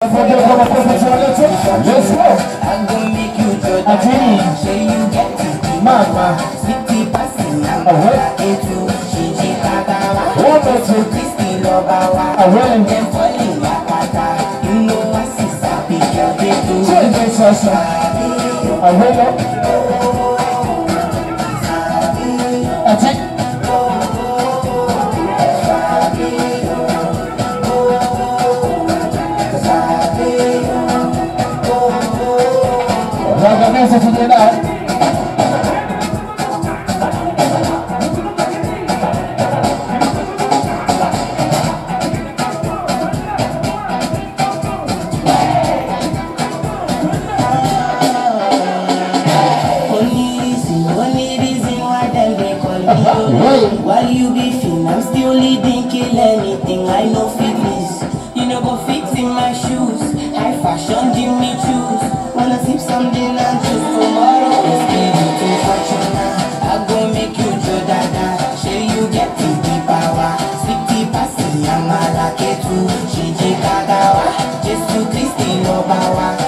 Let's go. I'm gonna make you judge. Say you get it. Mama. City passing. Into jiji, katika. Christy Lobawa. Then falling yakata. You know what sister big girl they do. While you be fin, I'm still leading, kill anything. I know fitness, you know go fit in my shoes. High fashion, Jimmy choose. Wanna sip something and choose tomorrow. It's easy to fashion now. I go make you Jodada. Say you get the power. Sweetie passy, I'm a lucky too. Jiji Kagawa, just to Christy Lobawa.